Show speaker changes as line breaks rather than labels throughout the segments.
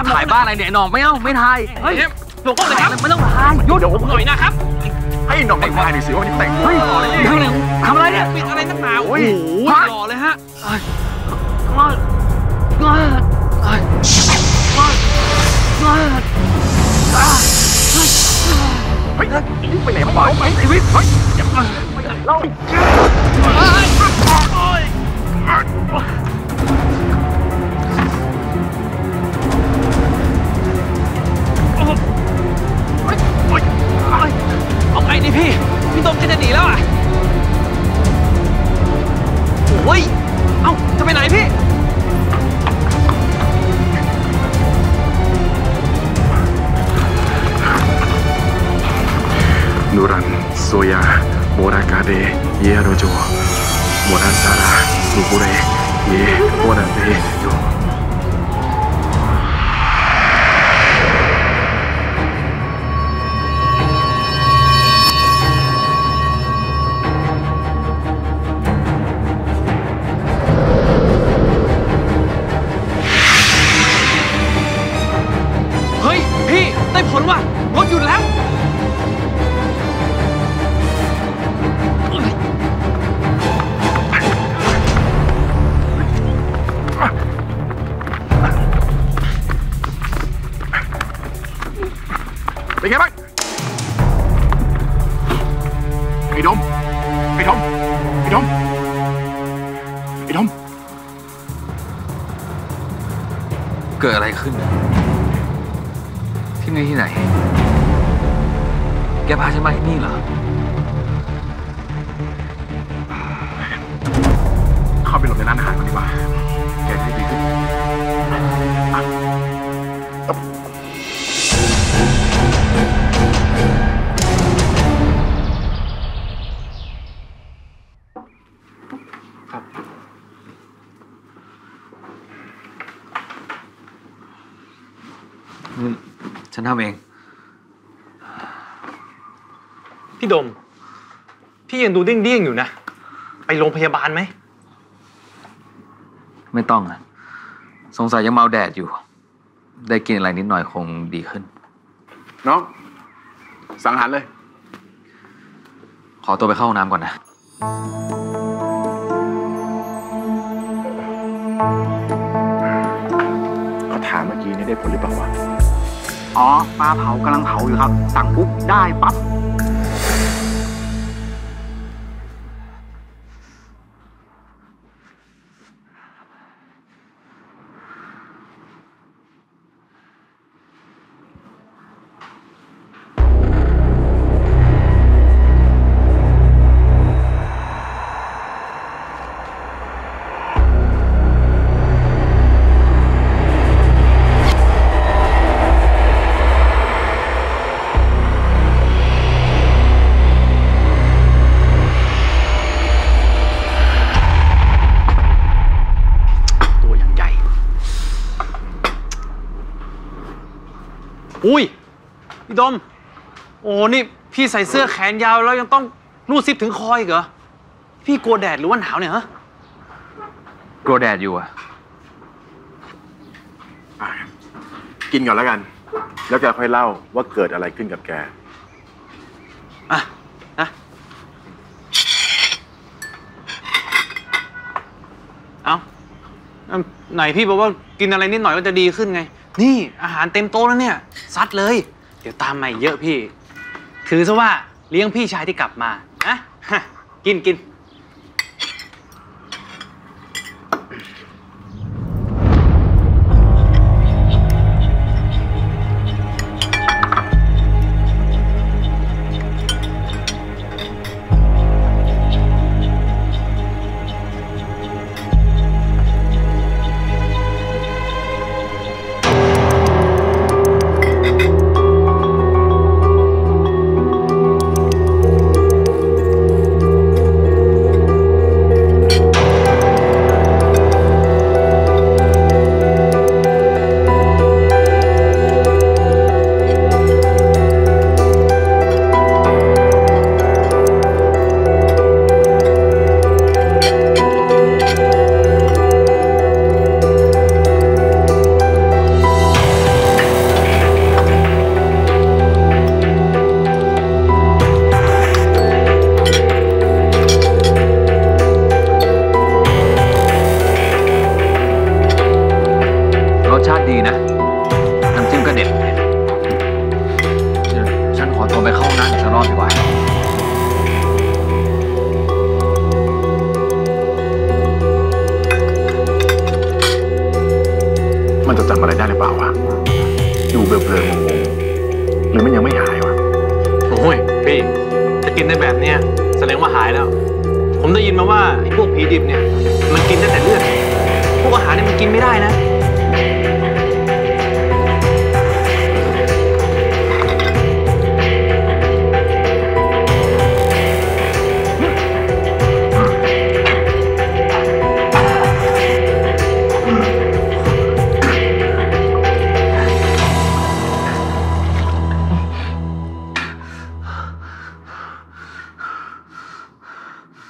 ถ่ายบ้านอะไรเนี่ยหน่องไม่เอาไม่ถ่ายเฮ้ยหลวงพ่อเลยครับไม่ต้องถ่ายหยุดผมหน่อยนะครับ
ให้หน่องไปถ่ายหน่อยสิว่านี่แต่งตัวหล่อเลย
ทำอะไรเนี่ย
ปิดอะไรนักหนาโอ้โหหล่อเลยฮะ
เฮ้ยไปไหนมาไปชีวิตเฮ้ยอย่าเล่า
เอาไงดิพี่ต้มจะหนีแล้วอ่ะโอ้ยเอ้าจะไปไหนพี่
Nuran Soya Morakade Yerojo Morasara Nubure Ye Morade Yo
เฮ้ยพี่ได้ผลว่ะรถหยุดแล้ว
เป็นไงบ้างไอ้ดมไอ้ดมไอ้ดมไอ้ดม
เกิดอะไรขึ้นที่นี่ที่ไหนแกพาฉันมาที่นี่เหรอ
เข้าไปหลบในร้านอาหารก่อนดีกว่าแกจะได้ดีขึ้น
ฉันทำเอง
พี่ดมพี่ยังดูเดี้ยงๆอยู่นะไปโรงพยาบาลไหม
ไม่ต้องอ่ะสงสัยยังเมาแดดอยู่ได้กินอะไรนิดหน่อยคงดีขึ้น
น้องสังหารเลย
ขอตัวไปเข้าห้องน้ำก่อนนะ
เขาถามเมื่อกี้นี่ได้ผลหรือเปล่าวะ
อ๋อปลาเผากำลังเผาอยู่ครับสั่งปุ๊บได้ปั๊บ
อุ้ยพี่ดมโอ้นี่พี่ใส่เสื้อแขนยาวแล้วยังต้องรูดซิปถึงคออีกเหรอพี่กลัวแดดหรือว่าหนาวเนี่ยฮะ
กลัวแดดอยู่อ่ะ
กินก่อนแล้วกันแล้วแกค่อยเล่าว่าเกิดอะไรขึ้นกับแก
อ่ะนะเอาไหนพี่บอกว่ากินอะไรนิดหน่อยก็จะดีขึ้นไงนี่อาหารเต็มโต๊ะแล้วเนี่ยซัดเลยเดี๋ยวตามมาเยอะพี่ถือซะว่าเลี้ยงพี่ชายที่กลับมานะกิน
เน็ตเดี๋ยวฉันขอตัวไปเข้าห้องน้ำอีกสักรอบดีกว่า
มันจะจำอะไรได้หรือเปล่าวะดูเบลอๆงงๆหรือมันยังไม่หายวะ
โอ้ยพี่จะกินได้แบบเนี้ยแสดงว่าหายแล้ว ผมได้ยินมาว่าไอ้พวกผีดิบเนี่ยมันกินได้แต่เลือดพวกอาหารเนี่ยมันกินไม่ได้นะ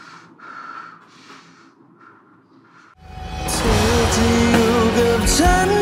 เธอจะอยู่กับฉัน